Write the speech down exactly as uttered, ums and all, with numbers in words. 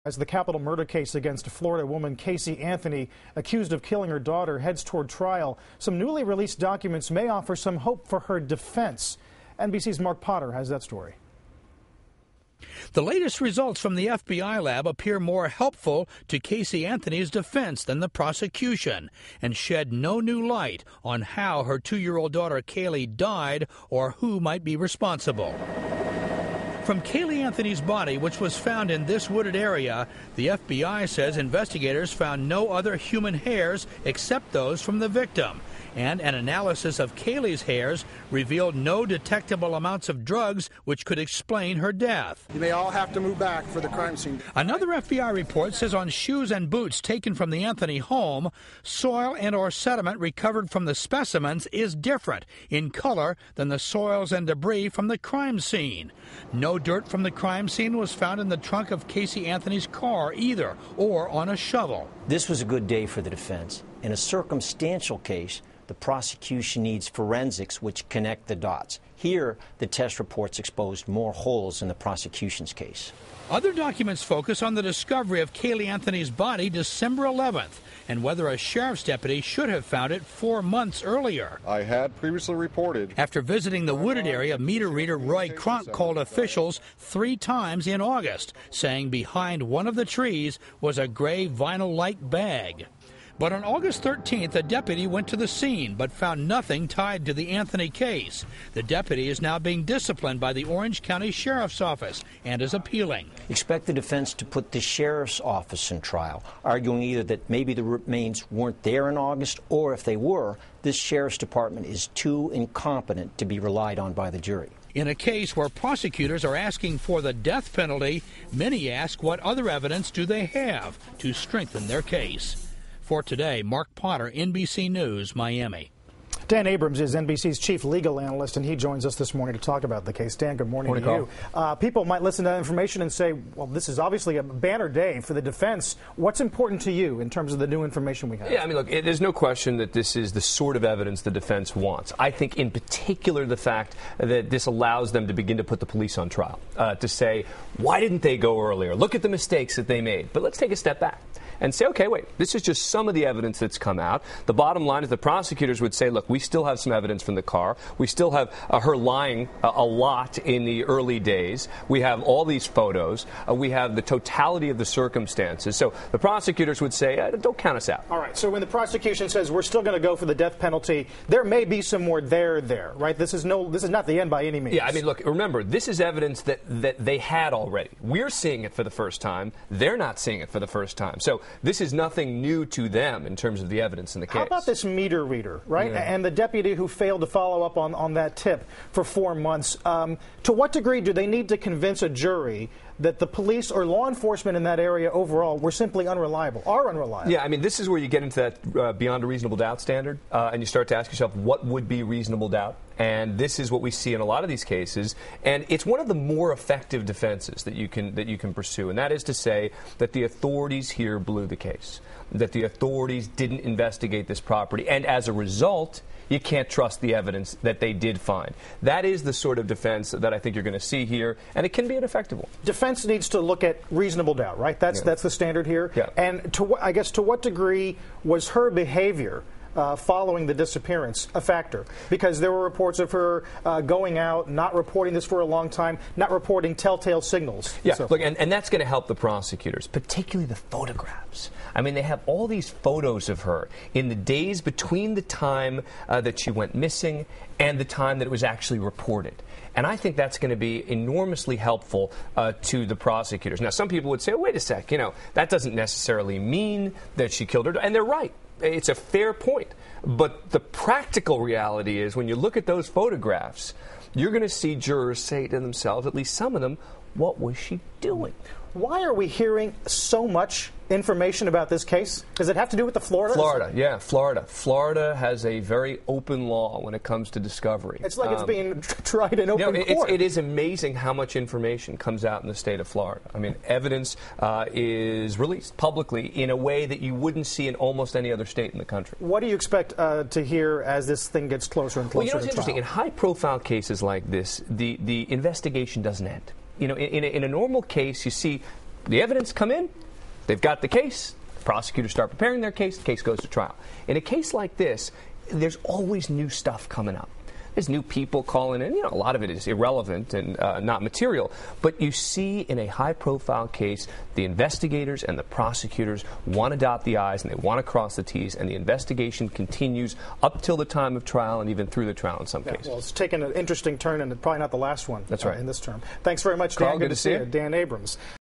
As the capital murder case against Florida woman Casey Anthony, accused of killing her daughter, heads toward trial, some newly released documents may offer some hope for her defense. N B C's Mark Potter has that story. The latest results from the F B I lab appear more helpful to Casey Anthony's defense than the prosecution and shed no new light on how her two-year-old daughter Kaylee died or who might be responsible. From Kaylee Anthony's body, which was found in this wooded area, the F B I says investigators found no other human hairs except those from the victim. And an analysis of Kaylee's hairs revealed no detectable amounts of drugs which could explain her death. They all have to move back for the crime scene. Another F B I report says on shoes and boots taken from the Anthony home, soil and or sediment recovered from the specimens is different in color than the soils and debris from the crime scene. No dirt from the crime scene was found in the trunk of Casey Anthony's car either, or on a shovel. This was a good day for the defense. In a circumstantial case, the prosecution needs forensics which connect the dots. Here, the test reports exposed more holes in the prosecution's case. Other documents focus on the discovery of Kaylee Anthony's body December eleventh and whether a sheriff's deputy should have found it four months earlier. I had previously reported. After visiting the wooded area, meter reader Roy Cronk called officials three times in August, saying behind one of the trees was a gray vinyl-like bag. But on August thirteenth, a deputy went to the scene but found nothing tied to the Anthony case. The deputy is now being disciplined by the Orange County Sheriff's Office and is appealing. Expect the defense to put the sheriff's office in trial, arguing either that maybe the remains weren't there in August, or if they were, this sheriff's department is too incompetent to be relied on by the jury. In a case where prosecutors are asking for the death penalty, many ask what other evidence do they have to strengthen their case. For today, Mark Potter, N B C News, Miami. Dan Abrams is N B C's chief legal analyst, and he joins us this morning to talk about the case. Dan, good morning, morning to you. Uh, people might listen to that information and say, well, this is obviously a banner day for the defense. What's important to you in terms of the new information we have? Yeah, I mean, look, it, there's no question that this is the sort of evidence the defense wants. I think in particular the fact that this allows them to begin to put the police on trial, uh, to say, why didn't they go earlier? Look at the mistakes that they made. But let's take a step back and say, okay, wait, this is just some of the evidence that's come out. The bottom line is the prosecutors would say, look, we still have some evidence from the car. We still have uh, her lying uh, a lot in the early days. We have all these photos. Uh, we have the totality of the circumstances. So the prosecutors would say, uh, don't count us out. All right, so when the prosecution says we're still going to go for the death penalty, there may be some more there there, right? This is no, this is not the end by any means. Yeah, I mean, look, remember, this is evidence that, that they had already. We're seeing it for the first time. They're not seeing it for the first time. So this is nothing new to them in terms of the evidence in the case. How about this meter reader, right? Yeah. And the deputy who failed to follow up on, on that tip for four months. Um, to what degree do they need to convince a jury that the police or law enforcement in that area overall were simply unreliable, are unreliable? Yeah, I mean, this is where you get into that uh, beyond a reasonable doubt standard, uh, and you start to ask yourself, what would be reasonable doubt? And this is what we see in a lot of these cases, and it's one of the more effective defenses that you can that you can pursue, and that is to say that the authorities here blew the case, that the authorities didn't investigate this property, and as a result, you can't trust the evidence that they did find. That is the sort of defense that I think you're going to see here, and it can be an effective one. Defense needs to look at reasonable doubt, right? That's yeah. that's the standard here. Yeah. And to I guess to what degree was her behavior Uh, following the disappearance a factor? Because there were reports of her uh, going out, not reporting this for a long time, not reporting telltale signals. Yeah, so. look, and, and that's going to help the prosecutors, particularly the photographs. I mean, they have all these photos of her in the days between the time uh, that she went missing and the time that it was actually reported. And I think that's going to be enormously helpful uh, to the prosecutors. Now, some people would say, oh, wait a sec, you know, that doesn't necessarily mean that she killed her. And they're right. It's a fair point. But the practical reality is when you look at those photographs, you're going to see jurors say to themselves, at least some of them, what was she doing? Why are we hearing so much information about this case? Does it have to do with the Florida? Florida, yeah, Florida. Florida has a very open law when it comes to discovery. It's like um, it's being tried in you open know, court. It's, it is amazing how much information comes out in the state of Florida. I mean, evidence uh, is released publicly in a way that you wouldn't see in almost any other state in the country. What do you expect uh, to hear as this thing gets closer and closer well, you know, to it's interesting. trial? In high-profile cases like this, the, the investigation doesn't end. You know, in, in, a, in a normal case, you see the evidence come in, they've got the case, the prosecutors start preparing their case, the case goes to trial. In a case like this, there's always new stuff coming up. There's new people calling in. You know, a lot of it is irrelevant and uh, not material. But you see in a high-profile case, the investigators and the prosecutors want to dot the I's and they want to cross the T's, and the investigation continues up till the time of trial and even through the trial in some yeah, cases. Well, it's taken an interesting turn, and probably not the last one. That's uh, right. in this term. Thanks very much, Dan. Carl, good, good to see see you. you. Dan Abrams.